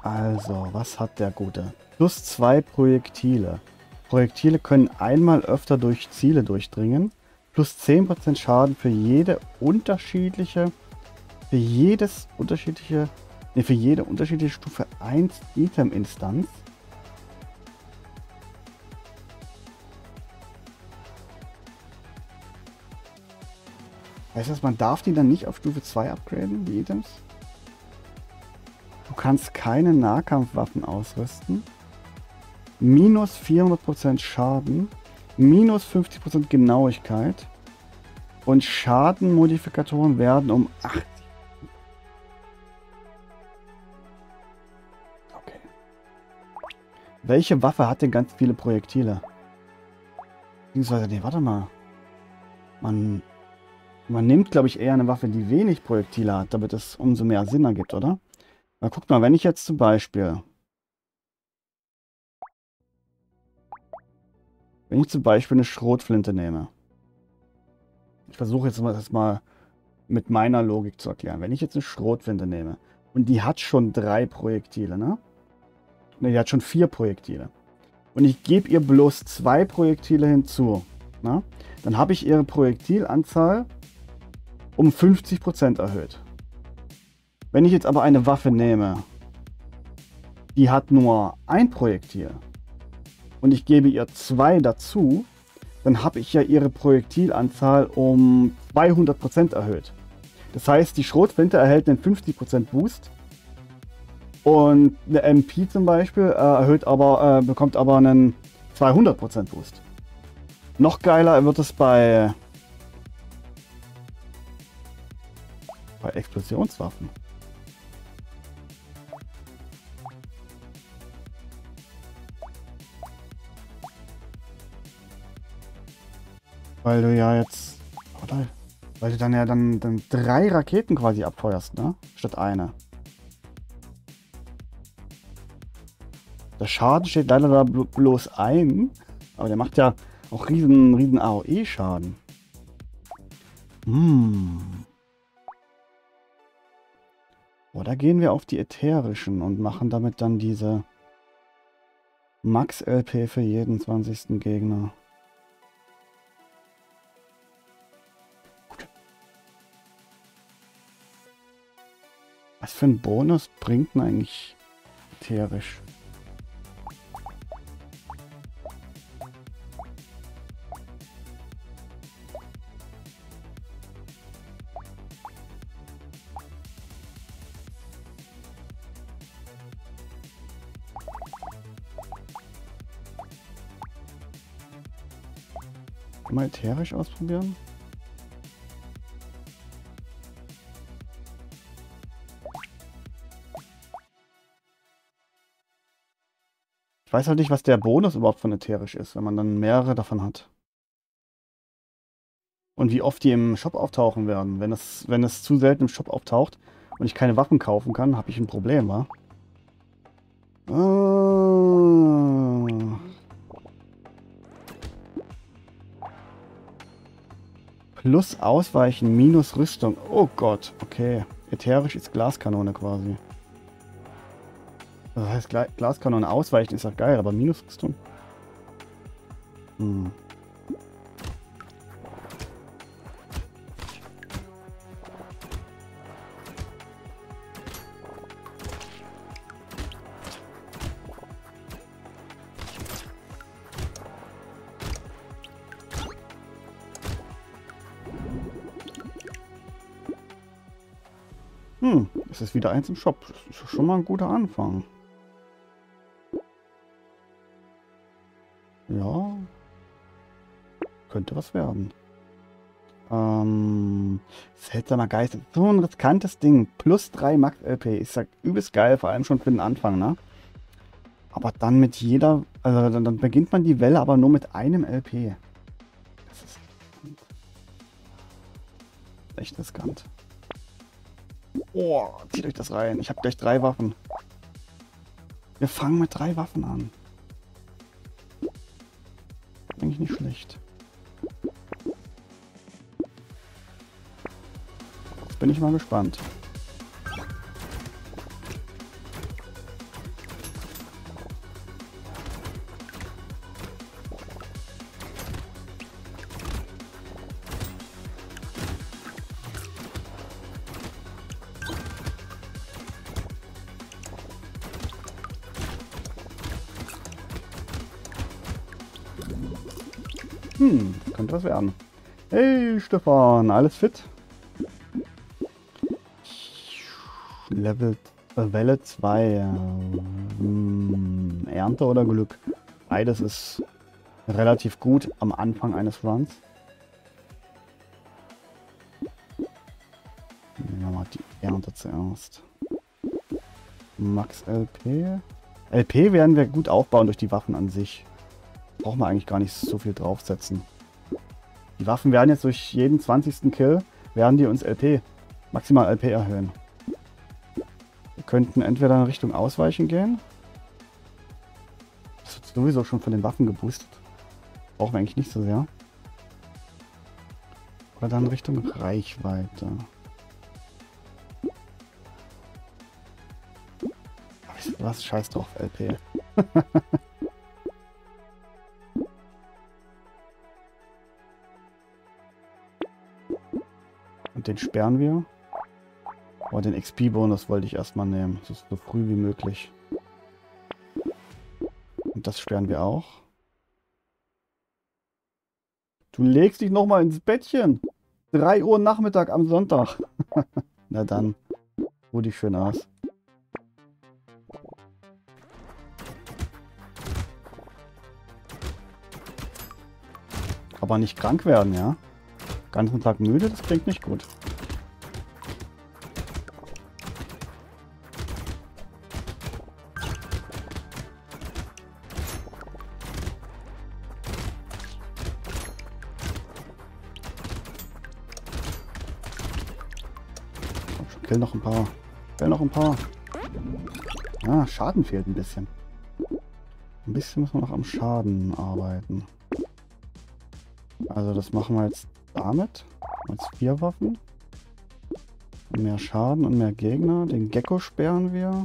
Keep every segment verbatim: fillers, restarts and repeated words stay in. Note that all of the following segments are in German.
Also, was hat der Gute? Plus zwei Projektile. Projektile können einmal öfter durch Ziele durchdringen. Plus zehn Prozent Schaden für jede unterschiedliche, für jedes unterschiedliche, ne, für jede unterschiedliche Stufe eins Item-Instanz. Heißt das, man darf die dann nicht auf Stufe zwei upgraden, die Items? Du kannst keine Nahkampfwaffen ausrüsten. Minus vierhundert Prozent Schaden. Minus fünfzig Prozent Genauigkeit. Und Schadenmodifikatoren werden um achtzig. Okay. Welche Waffe hat denn ganz viele Projektile? Beziehungsweise, nee, warte mal. Man, man nimmt, glaube ich, eher eine Waffe, die wenig Projektile hat, damit es umso mehr Sinn ergibt, oder? Na, guck mal, wenn ich jetzt zum Beispiel... Wenn ich zum Beispiel eine Schrotflinte nehme. Ich versuche jetzt mal, das mal mit meiner Logik zu erklären. Wenn ich jetzt eine Schrotflinte nehme und die hat schon drei Projektile, ne? Ne, die hat schon vier Projektile. Und ich gebe ihr bloß zwei Projektile hinzu, ne? Dann habe ich ihre Projektilanzahl um fünfzig Prozent erhöht. Wenn ich jetzt aber eine Waffe nehme, die hat nur ein Projektil und ich gebe ihr zwei dazu, dann habe ich ja ihre Projektilanzahl um zweihundert Prozent erhöht. Das heißt, die Schrotflinte erhält einen fünfzig Prozent Boost und eine M P zum Beispiel äh, erhöht aber, äh, bekommt aber einen zweihundert Prozent Boost. Noch geiler wird es bei, bei Explosionswaffen. Weil du ja jetzt, oder? Weil du dann ja dann, dann drei Raketen quasi abfeuerst, ne? Statt eine. Der Schaden steht leider da blo bloß ein, aber der macht ja auch riesen, riesen A O E-Schaden. Hm. Oder gehen wir auf die ätherischen und machen damit dann diese Max-L P für jeden zwanzigsten Gegner. Was für ein Bonus bringt denn eigentlich ätherisch? Mal ätherisch ausprobieren. Ich weiß halt nicht, was der Bonus überhaupt von ätherisch ist, wenn man dann mehrere davon hat. Und wie oft die im Shop auftauchen werden. Wenn es, wenn es zu selten im Shop auftaucht und ich keine Waffen kaufen kann, habe ich ein Problem, wa? Ah. Plus Ausweichen, minus Rüstung. Oh Gott, okay. Ätherisch ist Glaskanone quasi. Das heißt, Gla Glaskanone ausweichen ist ja geil, aber minus Rüstung. Hm. Hm, es ist wieder eins im Shop. Das ist schon mal ein guter Anfang. Ja. Könnte was werden. Ähm, seltsamer Geist. So ein riskantes Ding. Plus drei Max L P. Ist ja übelst geil, vor allem schon für den Anfang, ne? Aber dann mit jeder... Also dann, dann beginnt man die Welle aber nur mit einem L P. Das ist echt riskant. Oh, zieht euch das rein. Ich habe gleich drei Waffen. Wir fangen mit drei Waffen an. Eigentlich nicht schlecht. Jetzt bin ich mal gespannt. Hm, könnte was werden. Hey Stefan, alles fit? Level äh, Welle zwei. Hm, Ernte oder Glück? Beides ist relativ gut am Anfang eines Runs. Nehmen wir mal die Ernte zuerst. Max L P. L P werden wir gut aufbauen durch die Waffen an sich. Brauchen wir eigentlich gar nicht so viel draufsetzen. Die Waffen werden jetzt durch jeden zwanzigsten Kill, werden die uns L P, maximal L P erhöhen. Wir könnten entweder in Richtung Ausweichen gehen. Das wird sowieso schon von den Waffen geboostet. Brauchen wir eigentlich nicht so sehr. Oder dann Richtung Reichweite. Was? Scheiß drauf, L P. Und den sperren wir. Aber den X P-Bonus wollte ich erstmal nehmen. Das ist so früh wie möglich. Und das sperren wir auch. Du legst dich nochmal ins Bettchen. drei Uhr Nachmittag am Sonntag. Na dann. Ruh dich schön aus. Aber nicht krank werden, ja? Ganzen Tag müde, das klingt nicht gut. Kill noch ein paar. Kill noch ein paar. Ah, Schaden fehlt ein bisschen. Ein bisschen müssen wir noch am Schaden arbeiten. Also das machen wir jetzt damit. Als vier Waffen. Mehr Schaden und mehr Gegner. Den Gecko sperren wir.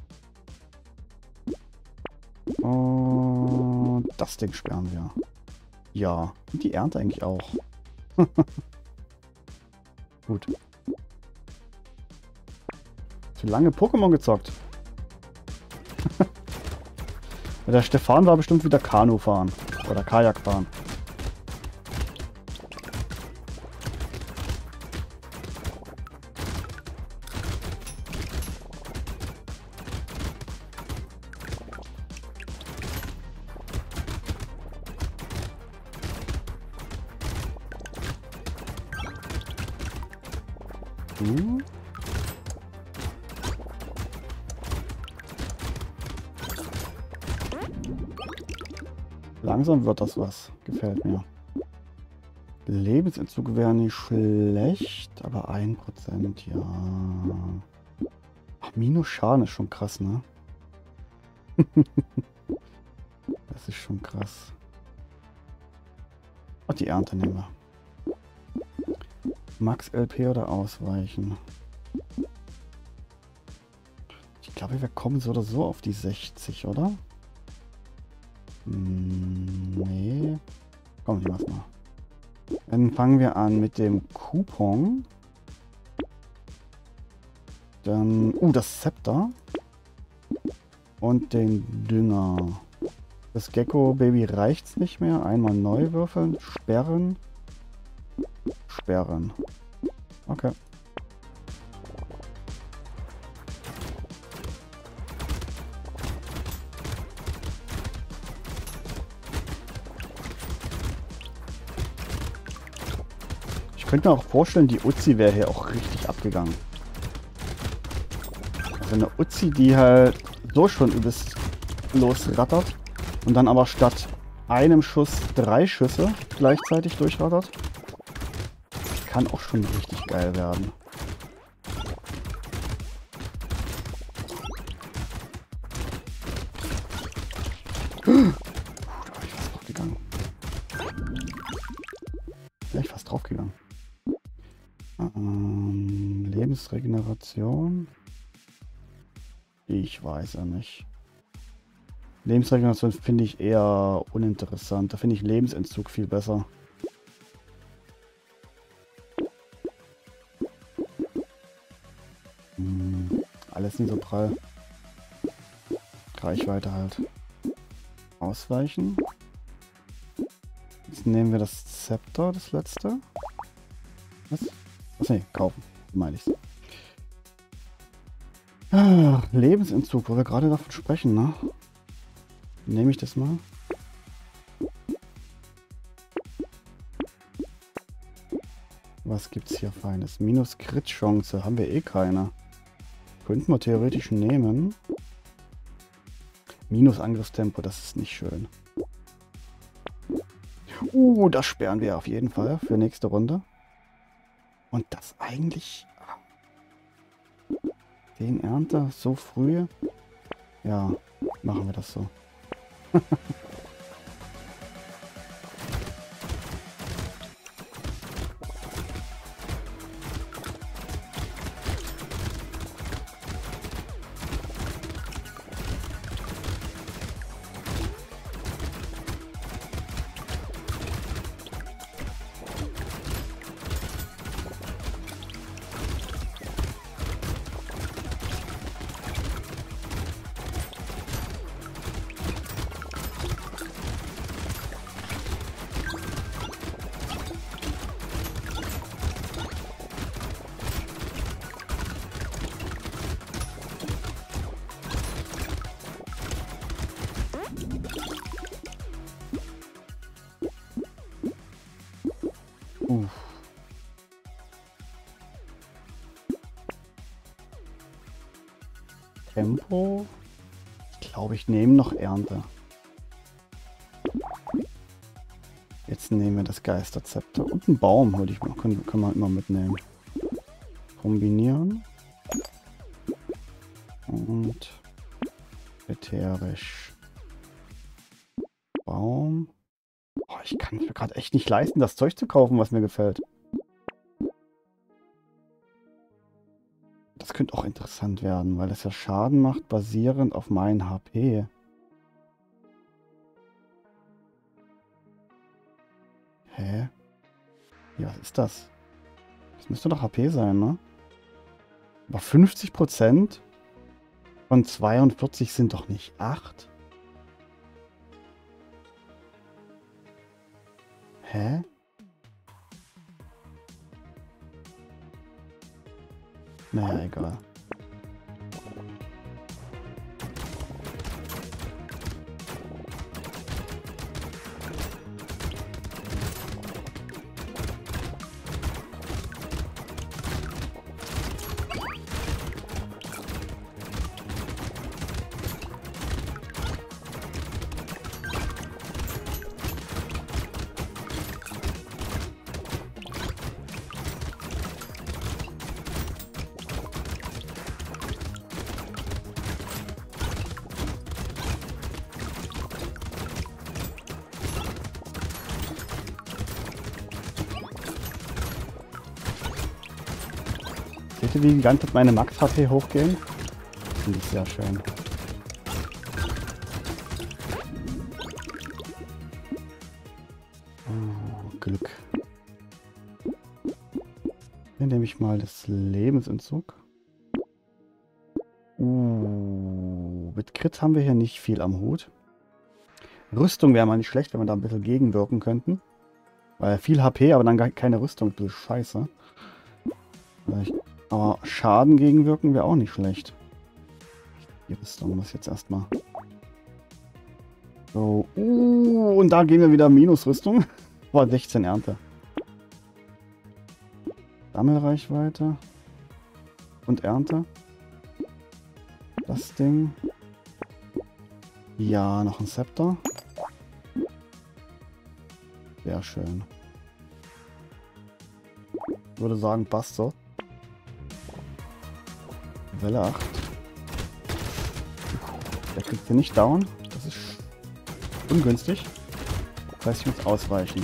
Und das Ding sperren wir. Ja. Und die Ernte eigentlich auch. Gut. Zu lange Pokémon gezockt. Der Stefan war bestimmt wieder Kanu fahren. Oder Kajak fahren. Hm. Langsam wird das was. Gefällt mir. Lebensentzug wäre nicht schlecht, aber ein Prozent, ja. Ach, minus Schaden ist schon krass, ne? Das ist schon krass. Ach, die Ernte nehmen wir. Max L P oder ausweichen? Ich glaube, wir kommen so oder so auf die sechzig, oder? Hm, nee. Komm, ich mach's mal. Dann fangen wir an mit dem Coupon. Dann, uh, das Zepter. Und den Dünger. Das Gecko-Baby reicht's nicht mehr. Einmal neu würfeln. Sperren. Sperren. Okay. Ich könnte mir auch vorstellen, die Uzi wäre hier auch richtig abgegangen. Also eine Uzi, die halt so schon übelst losrattert und dann aber statt einem Schuss drei Schüsse gleichzeitig durchrattert. Kann auch schon richtig geil werden. Puh, da bin ich fast draufgegangen. Wäre ich fast draufgegangen. Ähm, Lebensregeneration. Ich weiß ja nicht. Lebensregeneration finde ich eher uninteressant. Da finde ich Lebensentzug viel besser. Hm, alles nicht so prall. Reichweite halt. Ausweichen. Jetzt nehmen wir das Zepter, das letzte. Was? Was? Nee, kaufen, meine ich's. Ah, Lebensentzug, wo wir gerade davon sprechen, ne? Nehme ich das mal? Was gibt's hier Feines? Minus Crit-Chance, haben wir eh keine. Könnten wir theoretisch nehmen. Minus Angriffstempo, das ist nicht schön. Uh, das sperren wir auf jeden Fall für nächste Runde. Und das eigentlich... Den Ernte so früh? Ja, machen wir das so. Uff. Tempo. Ich glaube, ich nehme noch Ernte. Jetzt nehmen wir das Geisterzepter und einen Baum, würde ich mal, können, können wir immer mitnehmen. Kombinieren. Und ätherisch. Baum. Oh, ich kann mir gerade echt nicht leisten, das Zeug zu kaufen, was mir gefällt. Das könnte auch interessant werden, weil es ja Schaden macht, basierend auf meinen H P. Hä? Ja, was ist das? Das müsste doch H P sein, ne? Aber fünfzig Prozent von zweiundvierzig sind doch nicht acht? Hä? Naja, egal. Seht ihr, wie die ganze Zeit meine Max-H P hochgehen? Finde ich sehr schön. Oh, Glück. Hier nehme ich mal das Lebensentzug. Uh, mit Crit haben wir hier nicht viel am Hut. Rüstung wäre mal nicht schlecht, wenn wir da ein bisschen gegenwirken könnten. Weil viel H P, aber dann gar keine Rüstung. Ein bisschen scheiße. Vielleicht. Aber Schaden gegenwirken wäre auch nicht schlecht. Die Rüstung muss jetzt erstmal. So. Uh, und da gehen wir wieder Minusrüstung. Boah, sechzehn Ernte. Sammelreichweite. Und Ernte. Das Ding. Ja, noch ein Zepter. Sehr schön. Ich würde sagen, passt so. Welle acht. Der kriegt hier nicht down. Das ist ungünstig. Das heißt, ich muss ausweichen.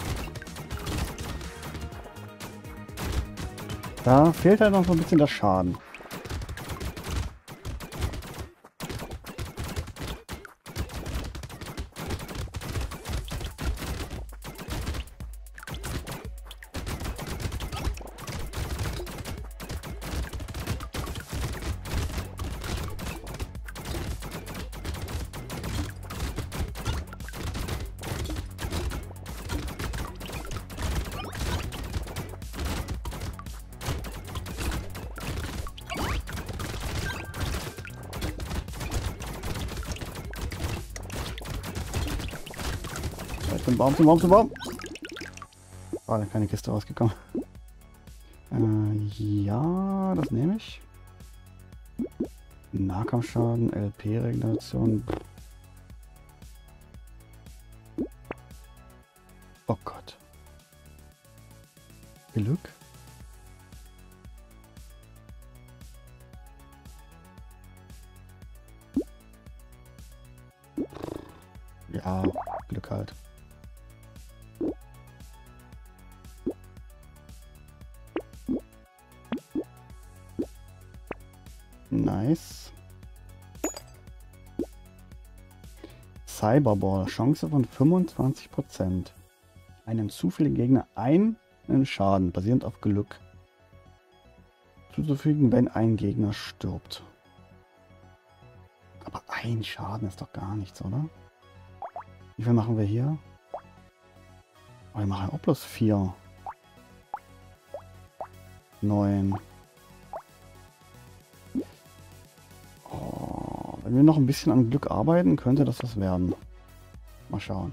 Da fehlt halt noch so ein bisschen der Schaden. Zum Baum, zum Baum, zum Baum. War da keine Kiste rausgekommen. Äh, ja, das nehme ich. Nahkampfschaden, L P-Regeneration. Oh Gott. Glück. Ja, Glück halt. Nice. Cyberball. Chance von fünfundzwanzig Prozent. Einem zufälligen Gegner einen Schaden, basierend auf Glück. Zuzufügen, wenn ein Gegner stirbt. Aber ein Schaden ist doch gar nichts, oder? Wie viel machen wir hier? Oh, wir machen auch bloß vier. Neun. Oh, wenn wir noch ein bisschen an Glück arbeiten, könnte das was werden. Mal schauen.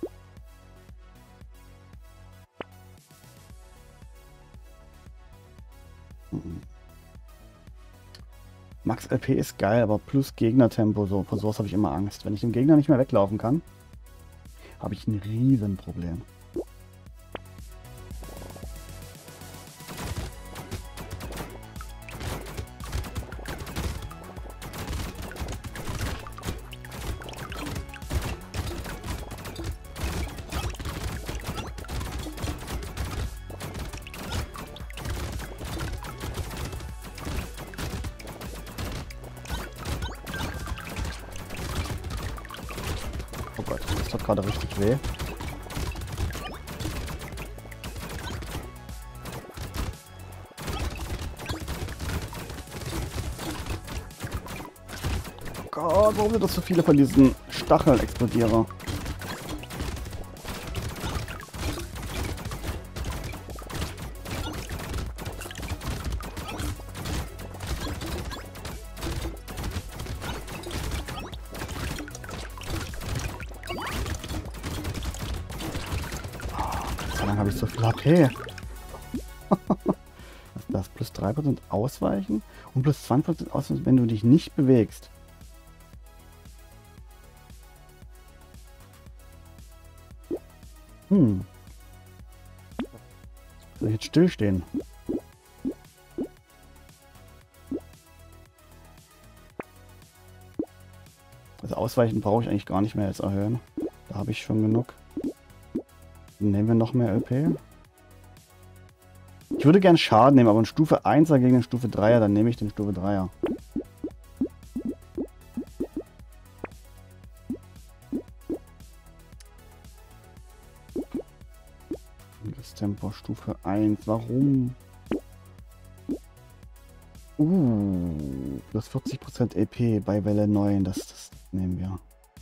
Max L P ist geil, aber plus Gegnertempo, so, vor sowas habe ich immer Angst. Wenn ich dem Gegner nicht mehr weglaufen kann, habe ich ein Riesenproblem. Oh Gott, das tut gerade richtig weh. Oh Gott, warum sind das so viele von diesen Stachelexplodierer? Dann habe ich so viel H P. Was ist das? Plus drei Prozent ausweichen und plus zwanzig Prozent ausweichen, wenn du dich nicht bewegst. Hm. Soll ich jetzt stillstehen? Das Ausweichen brauche ich eigentlich gar nicht mehr jetzt erhöhen. Da habe ich schon genug. Nehmen wir noch mehr L P. Ich würde gern Schaden nehmen, aber in Stufe einser gegen den Stufe dreier, dann nehme ich den Stufe dreier. Das Tempo Stufe eins. Warum? Uh, plus vierzig Prozent E P bei Welle neun. Das, das nehmen wir.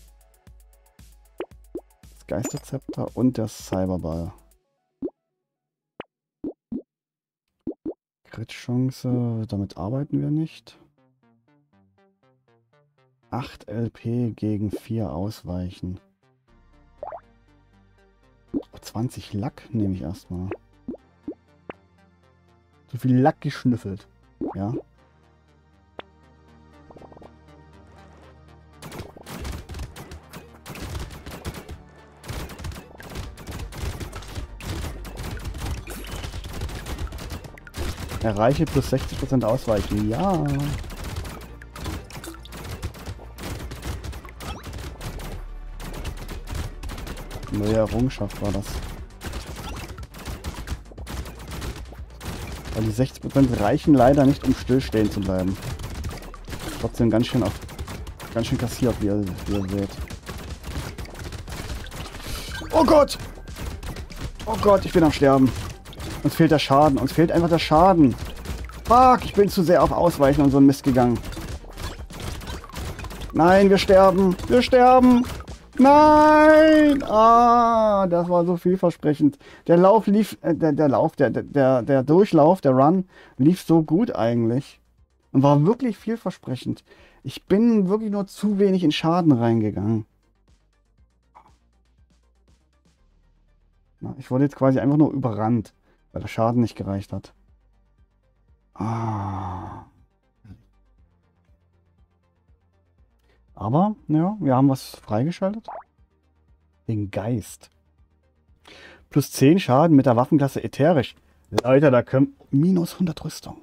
Geisterzepter und der Cyberball. Crit-Chance, damit arbeiten wir nicht. acht L P gegen vier ausweichen. zwanzig Lack nehme ich erstmal. So viel Lack geschnüffelt. Ja. Erreiche plus sechzig Prozent ausweichen. Ja. Neue Errungenschaft war das. Weil die sechzig Prozent reichen leider nicht, um stillstehen zu bleiben. Trotzdem ganz schön auf, ganz schön kassiert, wie ihr, wie ihr seht. Oh Gott! Oh Gott, ich bin am Sterben. Uns fehlt der Schaden. Uns fehlt einfach der Schaden. Fuck, ich bin zu sehr auf Ausweichen und so ein Mist gegangen. Nein, wir sterben. Wir sterben. Nein! Ah, das war so vielversprechend. Der Lauf lief, äh, der, der Lauf, der, der, der Durchlauf, der Run lief so gut eigentlich. Und war wirklich vielversprechend. Ich bin wirklich nur zu wenig in Schaden reingegangen. Na, ich wurde jetzt quasi einfach nur überrannt, weil der Schaden nicht gereicht hat. Ah. Aber, ja, wir haben was freigeschaltet. Den Geist. Plus zehn Schaden mit der Waffenklasse Ätherisch. Leute, da können... Minus hundert Rüstung.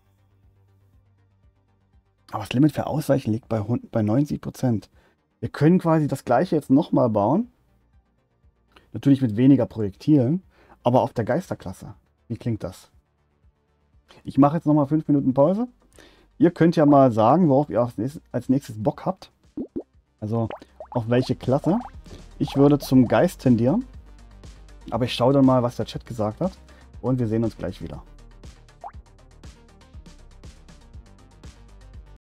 Aber das Limit für Ausweichen liegt bei, bei neunzig Prozent. Wir können quasi das gleiche jetzt nochmal bauen. Natürlich mit weniger Projektilen, aber auf der Geisterklasse. Wie klingt das? Ich mache jetzt nochmal fünf Minuten Pause. Ihr könnt ja mal sagen, worauf ihr als nächstes Bock habt. Also auf welche Klasse. Ich würde zum Geist tendieren. Aber ich schaue dann mal, was der Chat gesagt hat. Und wir sehen uns gleich wieder.